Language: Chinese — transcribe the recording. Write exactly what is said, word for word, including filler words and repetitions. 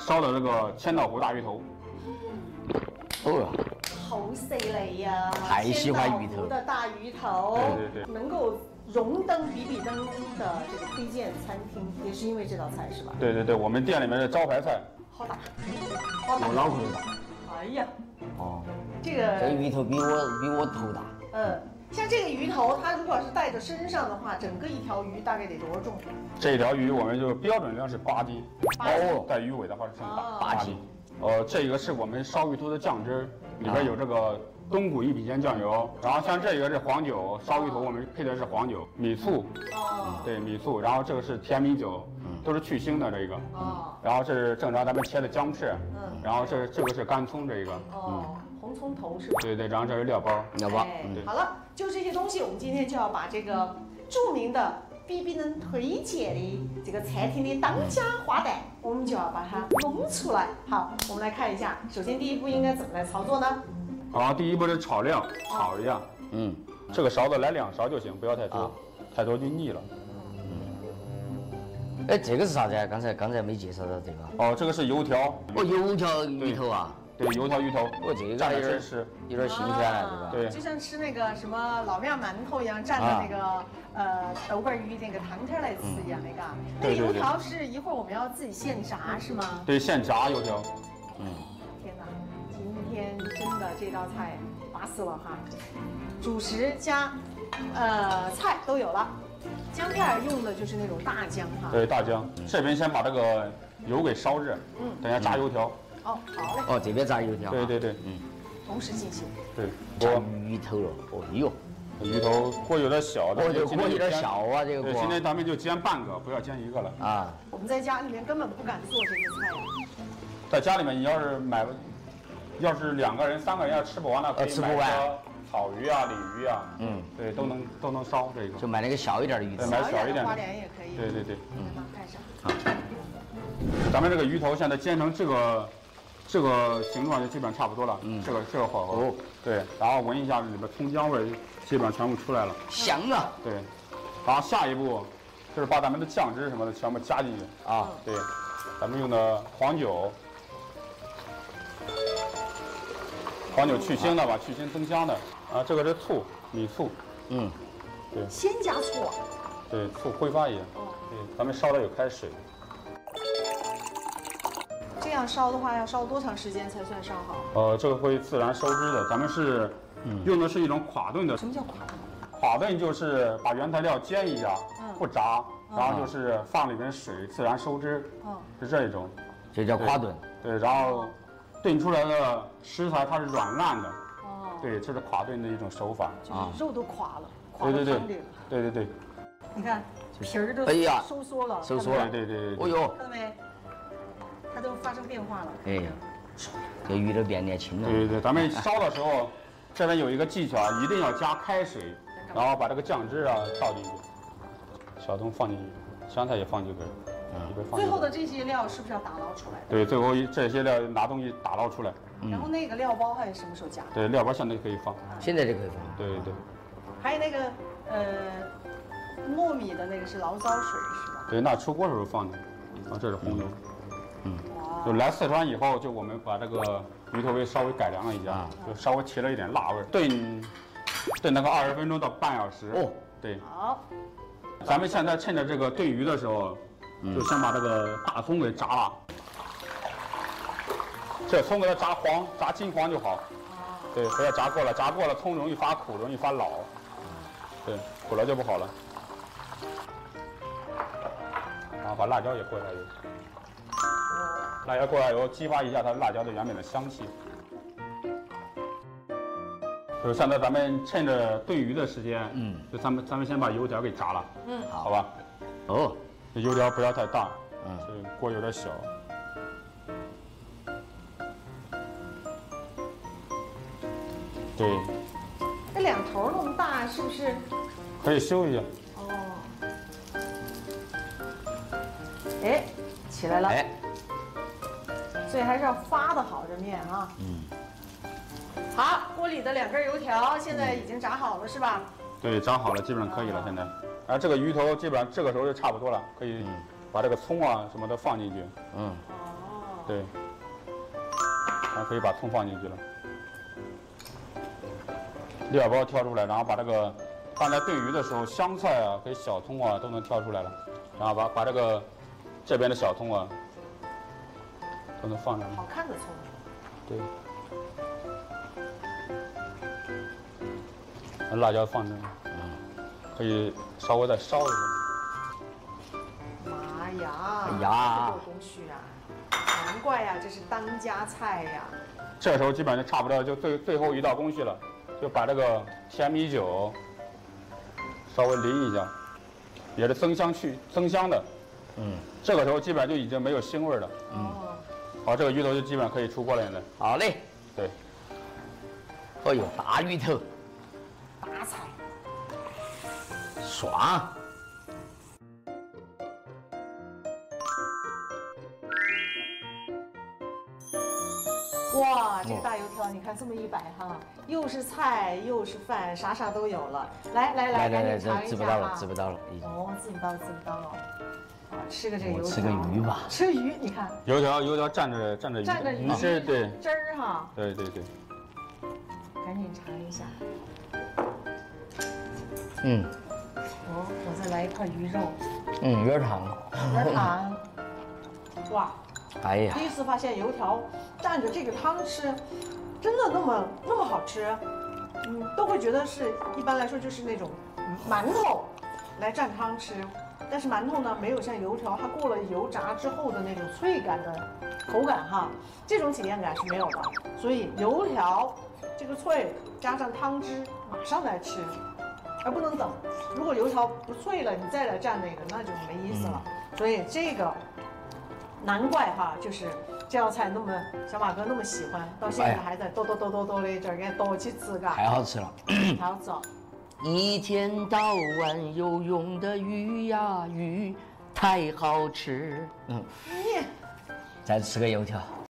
烧的这个千岛湖大鱼头。 哦， 好犀利呀！ 太喜欢鱼头的大鱼头， 对对对， 能够荣登比比登的这个推荐餐厅，也是因为这道菜是吧？ 对对对，我们店里面的招牌菜。 好大，好大， 我脑壳大。 哎呀， 哦， 这个这鱼头比我比我头大。 嗯，像这个鱼头，它如果是带着身上的话，整个一条鱼大概得多少重？ 这条鱼我们就标准量是八斤，哦，带鱼尾的话是剩八八斤。呃，这个是我们烧鱼头的酱汁，里边有这个东古一品鲜酱油，然后像这个是黄酒，烧鱼头我们配的是黄酒、米醋， 哦， 对米醋，然后这个是甜米酒，都是去腥的这个， 哦， 然后这是正常咱们切的姜翅， 嗯， 然后这这个是干葱这个， 哦，红葱头是吧？ 对对，然后这是料包， 料包， 哎，好了，就这些东西，我们今天就要把这个著名的比比登推荐的这个餐厅的当家花旦，我们就要把它弄出来。好，我们来看一下，首先第一步应该怎么来操作呢？ 好，第一步是炒料，炒一下， 嗯， 这个勺子来两勺就行，不要太多，太多就腻了。 哎，这个是啥子啊？刚才刚才没介绍到这个。 哦，这个是油条。 哦，油条鱼头啊。 对，油条鱼头。 哦，这个蘸着有点吃， 有点新鲜了， 对吧？对， 就像吃那个什么老面馒头一样，蘸着那个呃豆瓣鱼那个汤汤来吃一样的，嘎。那油条是一会儿我们要自己现炸是吗？ 对，现炸油条。 嗯。天哪，今天真的这道菜巴死了哈！主食加呃菜都有了。姜片用的就是那种大姜哈。 对，大姜。这边先把这个油给烧热，嗯，等下炸油条。 哦，好嘞。 哦，这边炸油条。 对对对， 嗯，同时进行。 对， 炸鱼头了。哦哟， 鱼头锅有点小， 哦，这锅有点小啊，这个锅。 对，今天咱们就煎半个，不要煎一个了。 啊。 我们在家里面根本不敢做这些菜呀。 在家里面，你要是买，要是两个人、三个人要吃不完了，可以买个草鱼啊、鲤鱼啊，嗯，对，都能都能烧这个。 就买那个小一点的鱼头， 买小一点的花莲也可以。 对对对， 嗯，盖上。 好。咱们这个鱼头现在煎成这个这个形状就基本上差不多了，嗯，这个这个火候，哦，对，然后闻一下里边葱姜味，基本上全部出来了， 香啊。 对，然后下一步就是把咱们的酱汁什么的全部加进去啊，对，咱们用的黄酒。黄酒去腥的吧，去腥增香的啊。这个是醋，米醋，嗯，对。 先加醋啊？ 对，醋挥发一下。哦。对，咱们烧的有开水。 这样烧的话，要烧多长时间才算烧好？ 呃，这个会自然收汁的。咱们是用的是一种垮炖的。 什么叫垮炖？ 垮炖就是把原材料煎一下，不炸，然后就是放里面水自然收汁，嗯，是这一种。 这叫垮炖。 对，然后。炖出来的食材它是软烂的，哦，对，这是垮炖的一种手法啊，肉都垮了， 垮到汤里了，对对对， 你看皮儿都收缩了， 收缩了， 对对对， 哦呦， 看到没？它都发生变化了， 哎呀，这鱼都变年轻了。 对对对，咱们烧的时候，这边有一个技巧，一定要加开水，然后把这个酱汁啊倒进去，小葱放进去，香菜也放几根。 最后的这些料是不是要打捞出来？ 对，最后这些料拿东西打捞出来。 然后那个料包还有什么时候加？ 对，料包现在可以放， 现在就可以放。 对对对。 还有那个呃糯米的那个是醪糟水是吧？ 对，那出锅的时候放的。啊，这是红油。嗯。就来四川以后，就我们把这个鱼头给稍微改良了一下，就稍微提了一点辣味，炖炖那个二十分钟到半小时。哦，对。 好。 咱们现在趁着这个炖鱼的时候。就先把这个大葱给炸了，这葱给它炸黄，炸金黄就好。对，不要炸过了，炸过了葱容易发苦，容易发老。对，苦了就不好了。然后把辣椒也过下油，辣椒过下油，激发一下它辣椒的原本的香气。就是现在咱们趁着炖鱼的时间，嗯，就咱们咱们先把油条给炸了，嗯，好吧？哦。这油条不要太大，嗯，这锅有点小。对。 这两头那么大，是不是？ 可以修一下。 哦。哎，起来了。哎。所以还是要发的好这面啊。嗯。好，锅里的两根油条现在已经炸好了，是吧？ 对，炸好了，基本上可以了，现在。然后这个鱼头基本上这个时候就差不多了，可以把这个葱啊什么的放进去。嗯。哦。 对，然后可以把葱放进去了，料包挑出来，然后把这个刚才炖鱼的时候，香菜啊跟小葱啊都能挑出来了，然后把把这个这边的小葱啊都能放上去。 好看的葱。 对。辣椒放这，嗯，可以稍微再烧一下。 妈呀！ 哎呀这个工序啊，难怪呀，这是当家菜呀。 这时候基本上就差不多就最最后一道工序了，就把这个甜米酒稍微淋一下，也是增香去增香的。 嗯， 这个时候基本上就已经没有腥味了。 哦。 好，这个鱼头就基本上可以出锅了。现在。 好嘞。 对。 哦呦，大鱼头。 大菜。 爽。 哇，这个大油条，你看这么一摆哈，又是菜又是饭，啥啥都有了。来来来，赶紧尝一下吃不到了， 哈吃不到了，已经。 哦，吃不到了，吃不到了。啊，吃个这个油条。 吃个鱼吧。 吃个鱼，你看。 油条油条蘸着蘸着鱼蘸着鱼汁，对。 汁儿哈。 对对对。 赶紧尝一下。 嗯。 哦，我再来一块鱼肉。 嗯，有点烫。 有点烫。哇。 哎呀！ 第一次发现油条蘸着这个汤吃，真的那么那么好吃。嗯，都会觉得是一般来说就是那种馒头来蘸汤吃，但是馒头呢没有像油条它过了油炸之后的那种脆感的口感哈，这种体验感是没有的。所以油条这个脆加上汤汁，马上来吃，而不能等。如果油条不脆了，你再来蘸那个，那就没意思了。嗯、所以这个。难怪哈，就是这道菜那么小马哥那么喜欢，到现在还在剁剁剁剁剁的，这儿给剁起吃嘎， 太好吃了， 太好吃了。 一天到晚游泳的鱼呀鱼，太好吃。嗯，再吃个油条。